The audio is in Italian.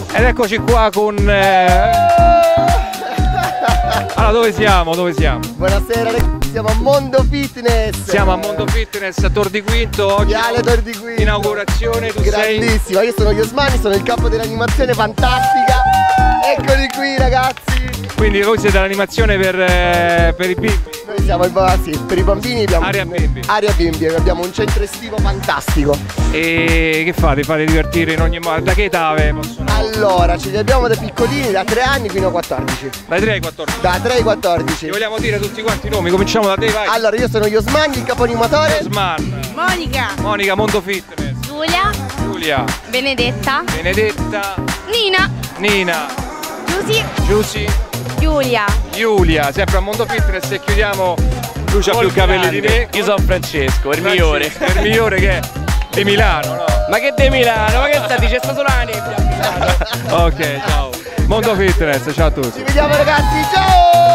Ed eccoci qua con... Allora, dove siamo? Dove siamo? Buonasera ragazzi, siamo a Mondo Fitness. Siamo a Mondo Fitness a Tor di Quinto. Oggi Viale Tor di Quinto. Inaugurazione, tu grandissima, io sono Yosmani, sono il capo dell'animazione fantastica. Eccoli qui ragazzi. Quindi voi siete l'animazione per i bimbi? Noi siamo sì, per i bambini abbiamo Area bimbi. Area bimbi, abbiamo un centro estivo fantastico. E che fate? Fate divertire in ogni modo? Da che età possono? Allora, ce li abbiamo da piccolini, da 3 anni fino a 14. Dai 3 ai 14? Da 3 ai 14. Ti vogliamo dire tutti quanti i nomi? Cominciamo da te, vai. Allora, io sono Yosmani, il capo animatore. Yosman. Monica. Monica, Mondo Fitness. Giulia. Giulia. Benedetta. Benedetta. Nina. Nina. Giusy. Giusy. Giulia. Giulia, sempre a Mondo Fitness e chiudiamo. Lui c'ha più capelli di me. Io sono Francesco, il migliore. Il migliore che è di Milano, no? Ma che di Milano? Ma che sta dicendo? C'è solo la nebbia a Milano. Ok, ciao. Mondo Fitness, ciao a tutti. Ci vediamo ragazzi, ciao!